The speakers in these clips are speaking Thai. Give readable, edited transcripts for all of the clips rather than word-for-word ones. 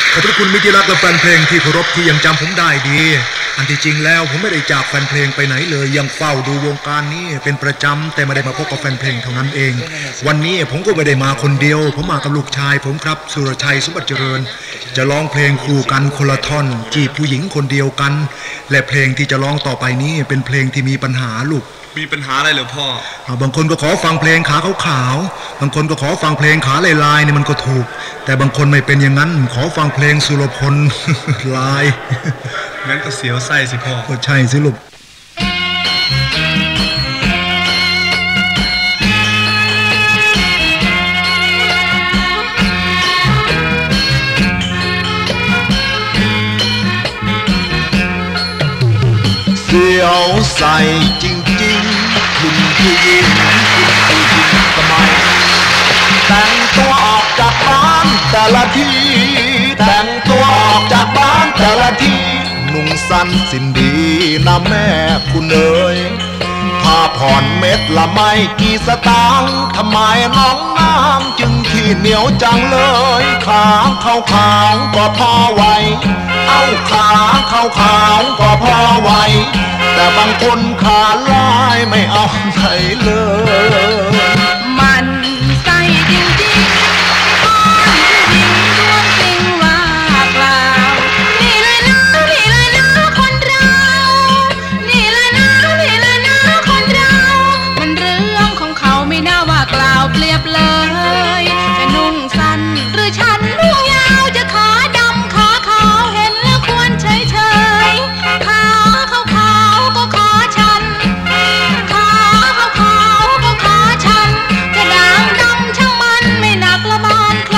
ขอบพระคุณมิตรรักและแฟนเพลงที่เคารพที่ยังจำผมได้ดีอันที่จริงแล้วผมไม่ได้จากแฟนเพลงไปไหนเลยยังเฝ้าดูวงการนี้เป็นประจำแต่ไม่ได้มาพบกับแฟนเพลงเท่านั้นเองวันนี้ผมก็ไม่ได้มาคนเดียวผมมากับลูกชายผมครับสุรชัยสมบัติเจริญจะร้องเพลงคู่กันคนละท่อนจีบผู้หญิงคนเดียวกันและเพลงที่จะร้องต่อไปนี้เป็นเพลงที่มีปัญหาลูกมีปัญหาอะไรเหรอพ่อบางคนก็ขอฟังเพลงขาขาวๆบางคนก็ขอฟังเพลงขาลายๆเนี่ยมันก็ถูกแต่บางคนไม่เป็นอย่างนั้นขอฟังเพลงสุรพลลายงั้นก็เสียวไส้สิพ่อก็ใช่สิลูกเสียวใส่จริงๆคุณผู้หญิงทำไมแต่งตัวออกจากบ้านแต่ละทีแต่งตัวออกจากบ้านแต่ละทีนุ่งสั้นสิ้นดีนะแม่คุณเอ๋ยผ้าผ่อนเม็ดละไม่กี่สตางค์ทำไมน้องนางจึงขี้เหนียวจังเลยขาขาวก็พอไหวเอาขาขาวก็พอไหวแต่บางคนขาลายไม่เอาไหนเลยมันใส่จริงๆอ้อนผู้หญิงดวงจริงว่าเปล่านี่เลยนะคนเรานี่เลยนะคนเรามันเรื่องของเขาไม่น่าว่ากล่าวเปรียบเลยจะนุ่งสั้นหรือฉันนุ่งยาวจะขาดำขาขาวเห็นแล้วควรเฉยๆขาขาวก็ขอฉันขาขาวก็ขอฉันจะด่างดำช่างมันไม่หนักละบานใคร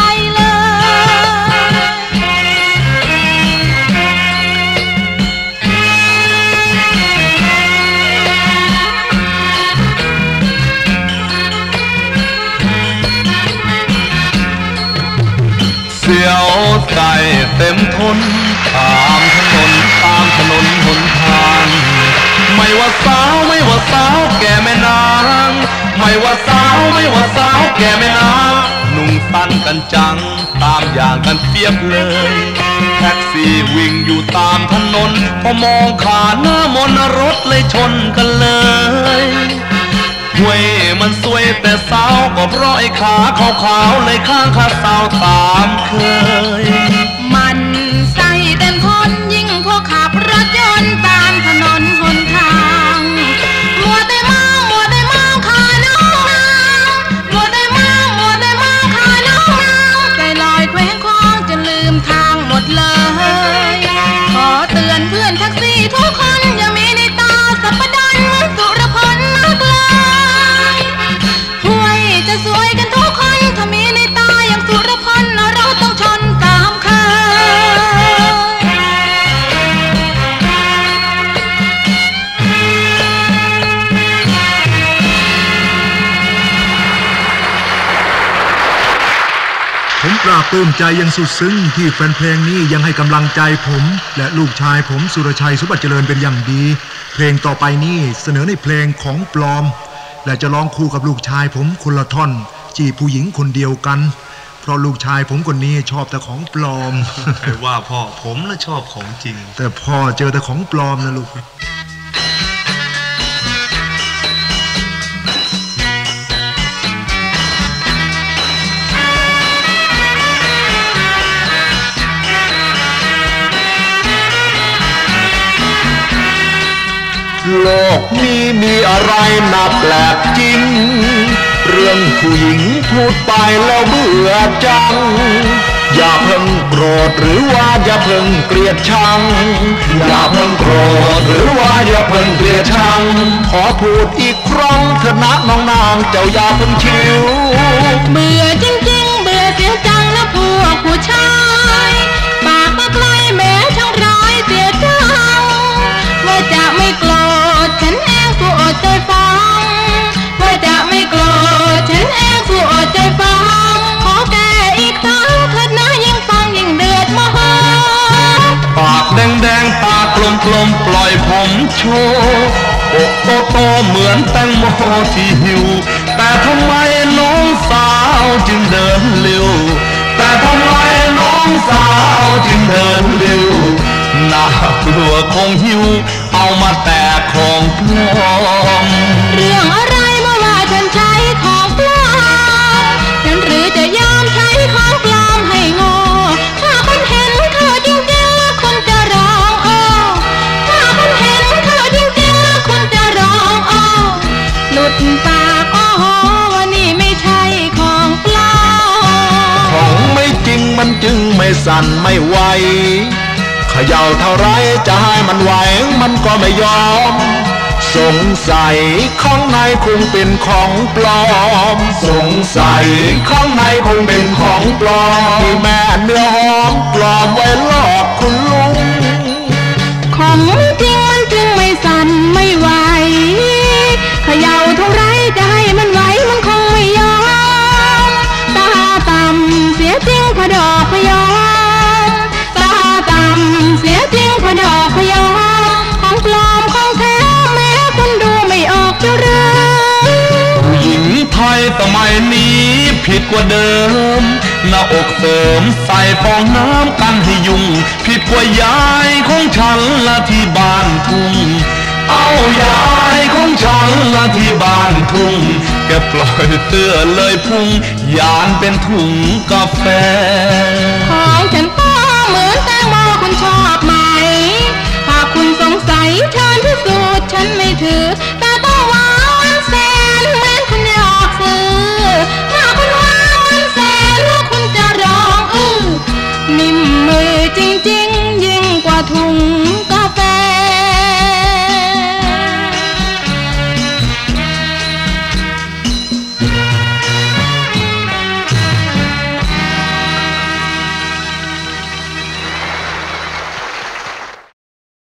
เสียวใจเต็มทนตามถนนหนทางไม่ว่าสาวแก่แม่นางไม่ว่าสาวแก่แม่นางนุ่งสั้นกันจังตามอย่างกันเปียบเลยแท็กซี่วิ่งอยู่ตามถนนพอมองขาหน้ามนรถเลยชนกันเลยเว้ยมันสวยแต่สาวก็เพราะไอ้ขาขาวเลยข้างขาสาวตามเคยมันใส่เต็มทนยิ่งพวกขับรถยนต์ตามถนนหนทางมัวแต่มองขาน้องนางมัวแต่มองขาน้องนางใจลอยเคว้งคว้างจนลืมทางหมดเลยขอเตือนเพื่อนแท็กซี่ทุกคนอย่ามีในตาสัปดาห์เหมือนสุรพลนักเลยห่วยจะสวยกันทุกคนถ้ามีในตาอย่างสุรพลเราต้องชนตามเคยผมปราบปลื้มใจยังสุดซึ้งที่แฟนเพลงนี้ยังให้กำลังใจผมและลูกชายผมสุรชัยสมบัติเจริญเป็นอย่างดีเพลงต่อไปนี้เสนอในเพลงของปลอมและจะร้องคู่กับลูกชายผมคนละท่อนจีบผู้หญิงคนเดียวกันเพราะลูกชายผมคนนี้ชอบแต่ของปลอมใครว่าพ่อผมน่ะชอบของจริงแต่พ่อเจอแต่ของปลอมนะลูกโลกนี้มีอะไรน่าแปลกจริงเรื่องผู้หญิงพูดไปแล้วเบื่อจังอย่าเพิ่งโกรธหรือว่าอย่าเพิ่งเกลียดชังอย่าเพิ่งโกรธหรือว่าอย่าเพิ่งเกลียดชังขอพูดอีกครั้งเถอะนะน้องนางเจ้าอย่าเพิ่งชิวเบื่อจริงๆเบื่อเสียจังนะพวกผู้ชายปากมาไกลแม้ช่างร้ายเสียจังว่าจะไม่โกรธฉันเองผู้อดใจฟังว่าจะไม่โกรธฉันเองผู้อดใจฟังขอแก้อีกครั้งเถิดนะยิ่งฟังยิ่งเดือดมโหปากแดงๆตากลมๆปล่อยผมโชว์อกโตๆเหมือนแตงโมที่หิวแต่ทำไมน้องสาวจึงเดินเร็วแต่ทำไมน้องสาวจึงเดินเร็วน่ากลัวคงหิวเอามาแต่ของปลอมเรื่องอะไรเมื่อว่าฉันใช้ของปลอมฉันหรือจะยอมใช้ของปลอมให้โง่ถ้าคุณเห็นเธอจริงๆคุณจะร้องอ้อถ้าคุณเห็นเธอจริงๆคุณจะร้องอ้อหลุดปากอ้อว่านี่ไม่ใช่ของปลอมของไม่จริงมันจึงไม่สั่นไม่ไหวเขย่าเท่าไรจะให้มันไหวมันก็ไม่ยอมสงสัยข้างในคงเป็นของปลอมสงสัยข้างในคงเป็นของปลอมที่แม่เนื้อหอมปลอมไว้หลอกคุณลุงของจริงมันจึงไม่สั่นไม่ไหวเขย่าเท่าไรจะให้มันไหวมันคงไม่ยอมตาต่ำเสียจริงพอดอกพยอมตาต่ำเสียจริงพอดอกพยอมของปลอมของแท้แม้คุณดูไม่ออกจะเรื่อผู้หญิงไทยสมัยนี้ผิดกว่าเดิมหน้าอกเสริมใส่ฟองน้ำกันให้ยุ่งผิดกว่ายายของฉันละที่บ้านทุ่งเอายายของฉันละที่บ้านทุ่งแกปล่อยเสื้อเลยพุ่งยานเป็นถุงกาแฟของฉันก็เหมือนแตงโมคุณชอบไหมหากคุณสงสัยเชิญพิสูจน์ฉันไม่ถือแต่